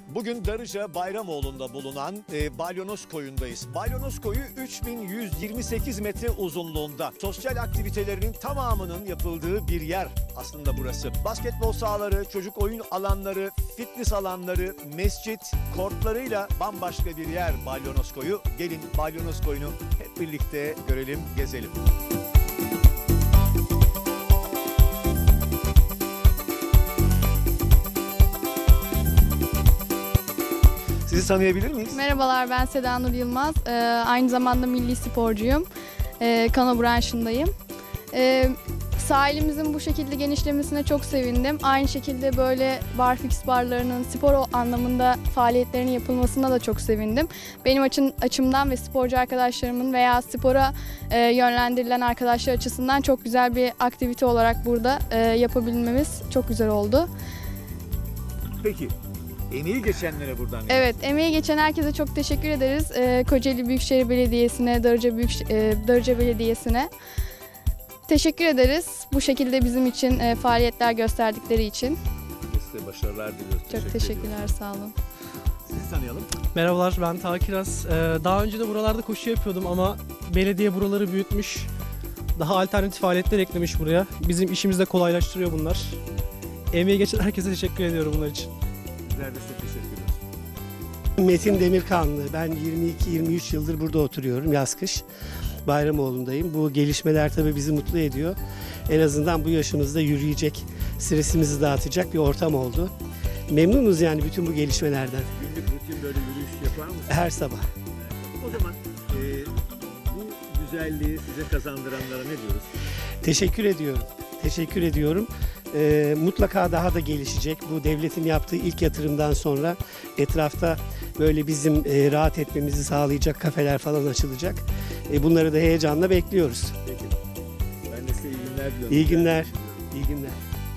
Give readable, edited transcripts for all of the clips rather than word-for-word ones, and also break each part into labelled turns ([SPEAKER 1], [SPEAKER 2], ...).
[SPEAKER 1] Bugün Darıca Bayramoğlu'nda bulunan Balyonos Koyu'ndayız. Balyonos Koyu 3128 metre uzunluğunda. Sosyal aktivitelerinin tamamının yapıldığı bir yer aslında burası. Basketbol sahaları, çocuk oyun alanları, fitness alanları, mescit, kortlarıyla bambaşka bir yer Balyonos Koyu. Gelin Balyonos Koyu'nu hep birlikte görelim, gezelim. Sizi tanıyabilir miyiz?
[SPEAKER 2] Merhabalar, ben Seda Nur Yılmaz. Aynı zamanda milli sporcuyum. Kano branşındayım. Sahilimizin bu şekilde genişlemesine çok sevindim. Aynı şekilde böyle barfix barlarının spor anlamında faaliyetlerinin yapılmasına da çok sevindim. Benim açımdan ve sporcu arkadaşlarımın veya spora yönlendirilen arkadaşlar açısından çok güzel bir aktivite olarak burada yapabilmemiz çok güzel oldu.
[SPEAKER 1] Peki. Emeği geçenlere buradan.
[SPEAKER 2] Evet, emeği geçen herkese çok teşekkür ederiz. Kocaeli Büyükşehir Belediyesi'ne, Darıca Belediyesi'ne teşekkür ederiz. Bu şekilde bizim için faaliyetler gösterdikleri için.
[SPEAKER 1] Size başarılar diliyoruz.
[SPEAKER 2] Çok teşekkürler, sağ olun.
[SPEAKER 1] Sizi tanıyalım.
[SPEAKER 3] Merhabalar, ben Taha Kiraz. Daha önce de buralarda koşu yapıyordum ama belediye buraları büyütmüş. Daha alternatif faaliyetler eklemiş buraya. Bizim işimizi de kolaylaştırıyor bunlar. Emeği geçen herkese teşekkür ediyorum bunlar için.
[SPEAKER 1] Bizler de çok teşekkür ediyoruz.
[SPEAKER 4] Metin Demirkanlı. Ben 22-23 yıldır burada oturuyorum, yaz-kış. Bayramoğlu'ndayım. Bu gelişmeler tabii bizi mutlu ediyor. En azından bu yaşımızda yürüyecek, stresimizi dağıtacak bir ortam oldu. Memnunuz yani bütün bu gelişmelerden.
[SPEAKER 1] Günlük rutin böyle yürüyüş yapar mısınız?
[SPEAKER 4] Her sabah.
[SPEAKER 1] O zaman bu güzelliği size kazandıranlara ne diyoruz?
[SPEAKER 4] Teşekkür ediyorum. Teşekkür ediyorum. Mutlaka daha da gelişecek. Bu devletin yaptığı ilk yatırımdan sonra etrafta böyle bizim rahat etmemizi sağlayacak kafeler falan açılacak. Bunları da heyecanla bekliyoruz.
[SPEAKER 1] Peki. Ben de size iyi günler diliyorum.
[SPEAKER 4] İyi günler. İyi günler.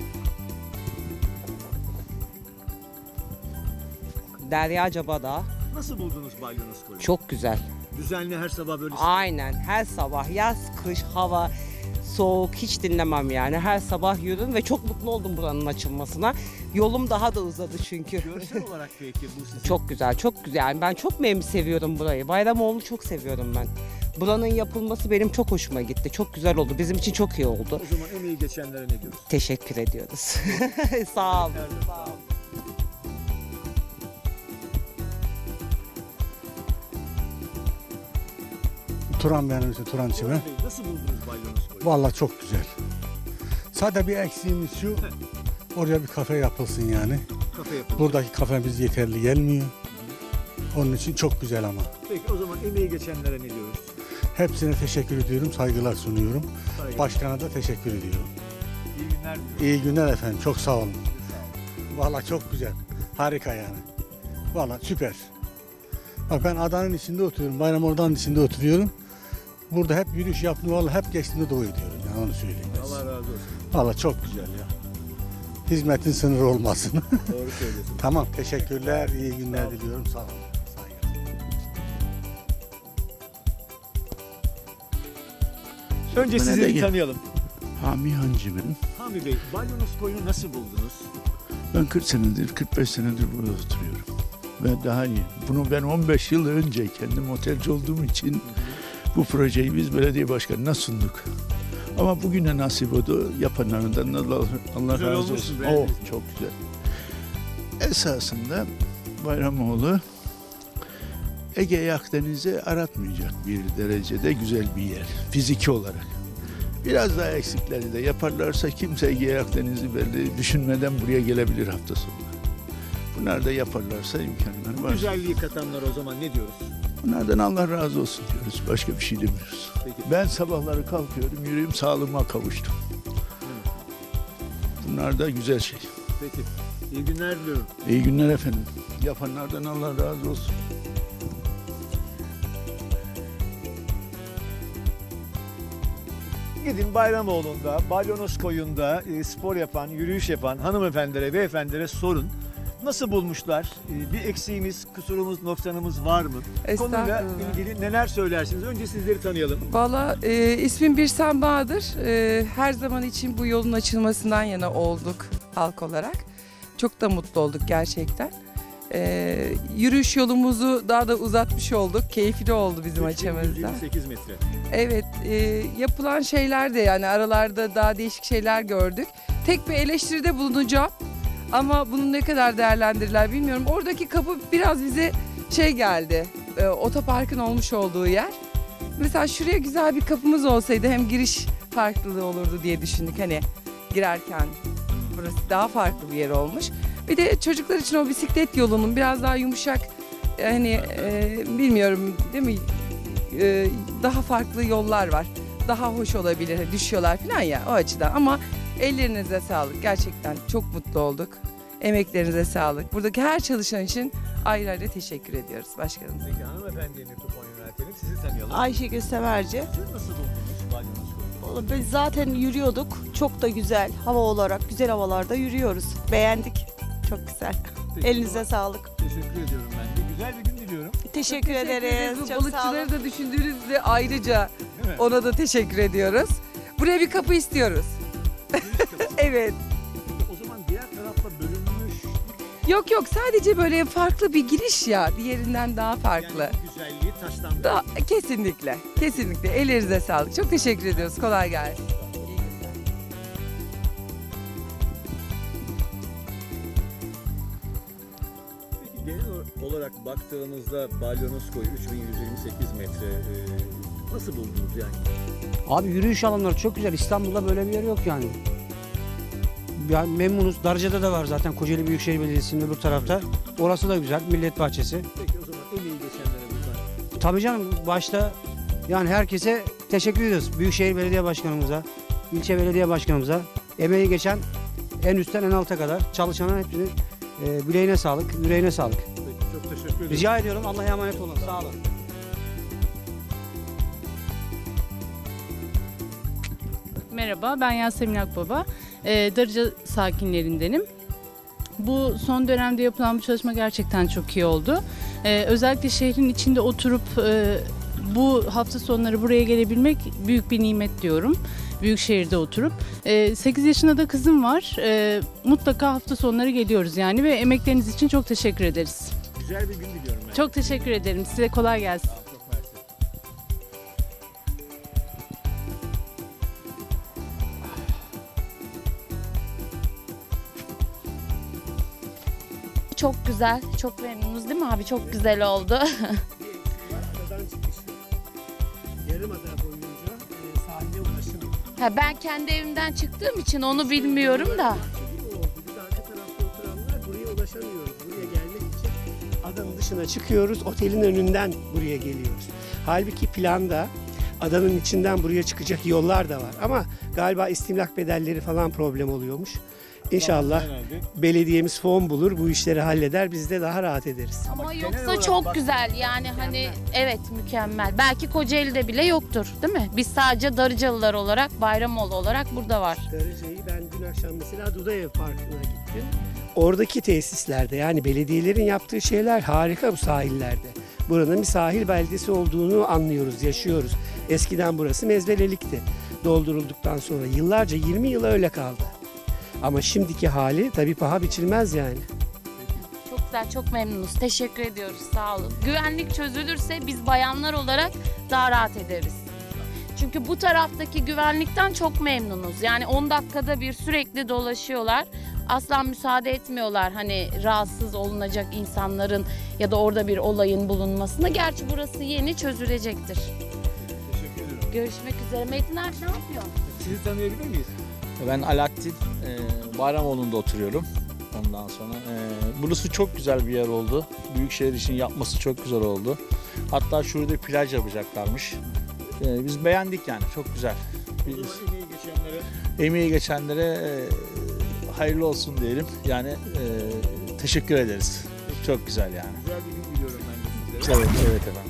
[SPEAKER 5] Derya Cabada.
[SPEAKER 1] Nasıl buldunuz Balyonos Koyu?
[SPEAKER 5] Çok güzel.
[SPEAKER 1] Düzenli her sabah böyle.
[SPEAKER 5] Aynen, her sabah yaz, kış, hava soğuk hiç dinlemem yani. Her sabah yürüdüm ve çok mutlu oldum buranın açılmasına. Yolum daha da uzadı çünkü.
[SPEAKER 1] Görsel olarak peki bu sizin?
[SPEAKER 5] Çok güzel, çok güzel. Yani ben çok seviyorum burayı. Bayramoğlu'nu çok seviyorum ben. Buranın yapılması benim çok hoşuma gitti. Çok güzel oldu. Bizim için çok iyi oldu.
[SPEAKER 1] O zaman emeği geçenlere ne diyoruz?
[SPEAKER 5] Teşekkür ediyoruz. Sağ olun. Sağ olun.
[SPEAKER 6] Turan benim için, Turan Çimen.
[SPEAKER 1] Nasıl buldunuz Balyonos Koyu?
[SPEAKER 6] Vallahi çok güzel. Sadece bir eksiğimiz şu, oraya bir kafe yapılsın yani.
[SPEAKER 1] Kafe yapıldı.
[SPEAKER 6] Buradaki kafemiz yeterli gelmiyor. Onun için çok güzel ama.
[SPEAKER 1] Peki o zaman emeği geçenlere ne diyoruz?
[SPEAKER 6] Hepsine teşekkür ediyorum, saygılar sunuyorum.
[SPEAKER 1] Saygılar.
[SPEAKER 6] Başkana da teşekkür ediyorum.
[SPEAKER 1] İyi günler diliyorum.
[SPEAKER 6] İyi günler efendim, çok sağ olun. Vallahi çok güzel, harika yani. Vallahi süper. Bak ben adanın içinde oturuyorum, Bayramoğlu'nun içinde oturuyorum. Burada hep yürüyüş yaptım, vallahi hep geçtiğimde dua ediyorum yani onu söyleyeyim.
[SPEAKER 1] Allah razı olsun.
[SPEAKER 6] Vallahi çok güzel ya. Hizmetin sınırı olmasın.
[SPEAKER 1] Doğru söylüyorsun.
[SPEAKER 6] Tamam, teşekkürler, iyi günler diliyorum, sağ olun.
[SPEAKER 1] Önce sizi bir tanıyalım.
[SPEAKER 7] Hami Hancı benim.
[SPEAKER 1] Hami Bey, Balyonos Koyu'nu nasıl buldunuz?
[SPEAKER 7] Ben 40 senedir, 45 senedir burada oturuyorum. Ve daha iyi. Bunu ben 15 yıl önce kendim otelci olduğum için bu projeyi biz belediye başkanına sunduk. Ama bugüne nasip oldu. Yapanlarından Allah
[SPEAKER 1] Güzel
[SPEAKER 7] razı
[SPEAKER 1] olmuş
[SPEAKER 7] olsun.
[SPEAKER 1] mu?
[SPEAKER 7] Oh, çok güzel. Esasında Bayramoğlu Ege Akdeniz'i aratmayacak bir derecede güzel bir yer. Fiziki olarak. Biraz daha eksikleri de yaparlarsa kimse Ege Akdeniz'i belli düşünmeden buraya gelebilir hafta sonu. Bunlar da yaparlarsa imkanları var.
[SPEAKER 1] Güzelliği katanlar o zaman ne diyoruz?
[SPEAKER 7] Bunlardan Allah razı olsun diyoruz. Başka bir şey demiyoruz.
[SPEAKER 1] Peki.
[SPEAKER 7] Ben sabahları kalkıyorum, yürüyüm, sağlığıma kavuştum. Bunlar da güzel şey.
[SPEAKER 1] Peki. İyi günler diliyorum.
[SPEAKER 7] İyi günler efendim. Yapanlardan Allah razı olsun.
[SPEAKER 1] Gidin Bayramoğlu'nda, Balyonos Koyu'nda spor yapan, yürüyüş yapan hanımefendilere, beyefendilere sorun. Nasıl bulmuşlar? Bir eksiğimiz, kusurumuz, noksanımız var mı? Konuyla ilgili neler söylersiniz? Önce sizleri tanıyalım.
[SPEAKER 8] Valla ismim Birsen Bahadır. Her zaman için bu yolun açılmasından yana olduk halk olarak. Çok da mutlu olduk gerçekten. Yürüyüş yolumuzu daha da uzatmış olduk. Keyifli oldu bizim açımızda.
[SPEAKER 1] 28 metre.
[SPEAKER 8] Evet, yapılan şeyler de yani aralarda daha değişik şeyler gördük. Tek bir eleştiride bulunacağım ama bunu ne kadar değerlendirirler bilmiyorum. Oradaki kapı biraz bize şey geldi, otoparkın olmuş olduğu yer. Mesela şuraya güzel bir kapımız olsaydı hem giriş farklılığı olurdu diye düşündük hani girerken. Burası daha farklı bir yer olmuş. Bir de çocuklar için o bisiklet yolunun biraz daha yumuşak, hani bilmiyorum değil mi? Daha farklı yollar var. Daha hoş olabilir. Düşüyorlar falan ya o açıdan. Ama ellerinize sağlık. Gerçekten çok mutlu olduk. Emeklerinize sağlık. Buradaki her çalışan için ayrı ayrı teşekkür ediyoruz başkanımıza.
[SPEAKER 1] Peki hanımefendiye mikrofon yöneltelim. Sizi tanıyalım.
[SPEAKER 9] Ayşegül Severci.
[SPEAKER 1] Siz nasıl buldunuz Balyonos Koyu?
[SPEAKER 9] Biz zaten yürüyorduk. Çok da güzel. Hava olarak güzel havalarda yürüyoruz. Beğendik. Çok güzel.
[SPEAKER 1] Peki,
[SPEAKER 9] Elinize sağlık.
[SPEAKER 1] Teşekkür ediyorum ben de. Güzel bir gün diliyorum.
[SPEAKER 9] Teşekkür ederiz.
[SPEAKER 8] Bu
[SPEAKER 9] Çok sağ olun.
[SPEAKER 8] balıkçıları da düşündüğünüzde ayrıca
[SPEAKER 1] Değil mi?
[SPEAKER 8] ona da teşekkür ediyoruz. Buraya bir kapı istiyoruz.
[SPEAKER 1] Giriş kapısı.
[SPEAKER 8] Evet.
[SPEAKER 1] O zaman diğer tarafla bölünmüş.
[SPEAKER 8] Yok sadece böyle farklı bir giriş ya. Diğerinden daha farklı.
[SPEAKER 1] Yani güzelliği taştan.
[SPEAKER 8] Daha, kesinlikle. Ellerinize sağlık. Çok teşekkür ediyoruz. Kolay gelsin.
[SPEAKER 1] Peki genel olarak baktığınızda Balyonos Koyu 3128 metre nasıl buldunuz yani?
[SPEAKER 10] Abi yürüyüş alanları çok güzel. İstanbul'da böyle bir yer yok yani. Yani memnunuz. Darıca'da da var zaten Kocaeli Büyükşehir Belediyesi'nin öbür tarafta. Orası da güzel. Millet Bahçesi.
[SPEAKER 1] Peki o zaman emeği geçenlere buradan.
[SPEAKER 10] Tabii canım başta yani herkese teşekkür ediyoruz. Büyükşehir Belediye Başkanımıza, ilçe belediye başkanımıza, emeği geçen en üstten en alta kadar çalışanların hepsinin bileğine sağlık, yüreğine sağlık.
[SPEAKER 1] Peki çok teşekkür ederim.
[SPEAKER 10] Rica ediyorum. Allah'a emanet olun. Sağ olun.
[SPEAKER 11] Merhaba, ben Yasemin Akbaba. Darıca sakinlerindenim. Bu son dönemde yapılan bu çalışma gerçekten çok iyi oldu. Özellikle şehrin içinde oturup bu hafta sonları buraya gelebilmek büyük bir nimet diyorum. Büyük şehirde oturup. 8 yaşında da kızım var. Mutlaka hafta sonları geliyoruz yani ve emekleriniz için çok teşekkür ederiz.
[SPEAKER 1] Güzel bir gün diliyorum ben.
[SPEAKER 11] Çok teşekkür ederim. Size kolay gelsin.
[SPEAKER 1] Çok mersi.
[SPEAKER 12] Çok güzel, çok memnunuz değil mi abi? Çok güzel oldu.
[SPEAKER 4] Adadan çıkış. Yarımada boyunca sahile ulaşım.
[SPEAKER 12] Ha, ben kendi evimden çıktığım için onu bilmiyorum da.
[SPEAKER 4] Biz arka tarafta oturanlar buraya ulaşamıyoruz. Buraya gelmek için adanın dışına çıkıyoruz. Otelin önünden buraya geliyoruz. Halbuki planda adanın içinden buraya çıkacak yollar da var. Ama galiba istimlak bedelleri falan problem oluyormuş. İnşallah
[SPEAKER 1] Herhalde.
[SPEAKER 4] belediyemiz fon bulur, bu işleri halleder. Biz de daha rahat ederiz.
[SPEAKER 12] Ama
[SPEAKER 1] genel
[SPEAKER 12] yoksa
[SPEAKER 1] olarak
[SPEAKER 12] çok
[SPEAKER 1] bak-
[SPEAKER 12] güzel yani hani evet mükemmel. Belki Kocaeli'de bile yoktur değil mi? Biz sadece Darıcalılar olarak, Bayramoğlu olarak burada var.
[SPEAKER 4] Darıca'yı ben dün akşam mesela Dudaev Parkı'na gittim. Oradaki tesislerde yani belediyelerin yaptığı şeyler harika bu sahillerde. Buranın bir sahil beldesi olduğunu anlıyoruz, yaşıyoruz. Eskiden burası mezbelelikti. Doldurulduktan sonra yıllarca 20 yıl öyle kaldı. Ama şimdiki hali tabii paha biçilmez yani.
[SPEAKER 12] Çok güzel, çok memnunuz. Teşekkür ediyoruz, sağ olun. Güvenlik çözülürse biz bayanlar olarak daha rahat ederiz. Çünkü bu taraftaki güvenlikten çok memnunuz. Yani 10 dakikada bir sürekli dolaşıyorlar. Asla müsaade etmiyorlar hani rahatsız olunacak insanların ya da orada bir olayın bulunmasına. Gerçi burası yeni çözülecektir.
[SPEAKER 1] Teşekkür ederim.
[SPEAKER 12] Görüşmek üzere. Metin abi ne yapıyor?
[SPEAKER 1] Sizi tanıyabilir miyiz?
[SPEAKER 13] Ben Alaaddin, Bayramoğlu'nda oturuyorum. Ondan sonra burası çok güzel bir yer oldu. Büyükşehir için yapması çok güzel oldu. Hatta şurada plaj yapacaklarmış. Biz beğendik yani, çok güzel.
[SPEAKER 1] O zaman emeği geçenlere
[SPEAKER 13] Emeği geçenlere hayırlı olsun diyelim. Yani teşekkür ederiz. Çok güzel yani.
[SPEAKER 1] güzel bir gün diliyorum ben de sizlere.
[SPEAKER 13] Evet efendim.